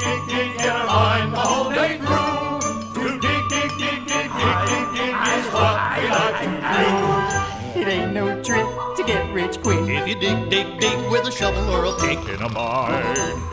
dig in our mind the whole day through. To dig is what we like to do. It ain't no trick to get rich quick. If you dig with a shovel or a pick In a mine.